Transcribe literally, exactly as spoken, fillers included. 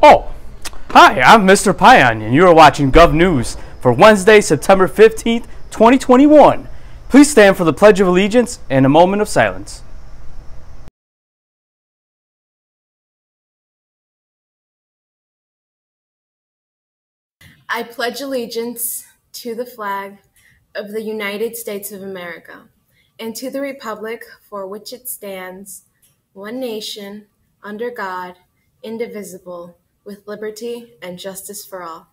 Oh, hi, I'm Mister Pion, and you are watching GovNews for Wednesday, September fifteenth, twenty twenty-one. Please stand for the Pledge of Allegiance and a moment of silence. I pledge allegiance to the flag of the United States of America and to the republic for which it stands, one nation, under God, indivisible, with liberty and justice for all.